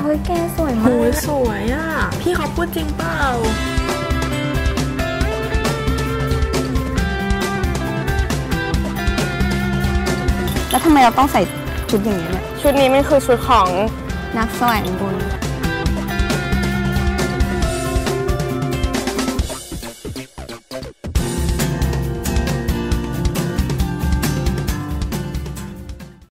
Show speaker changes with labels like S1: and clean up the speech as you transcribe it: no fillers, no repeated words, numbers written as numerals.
S1: ฮ้ยแกสวยมาก
S2: โอ้ยสวยอ่ะพี่เขาพูดจริงเปล่า
S1: แล้วทำไมเราต้องใส่ชุดอย่างนี้เนี่ย
S3: ชุดนี้มันคือชุดของ
S1: นักแสวงบุญ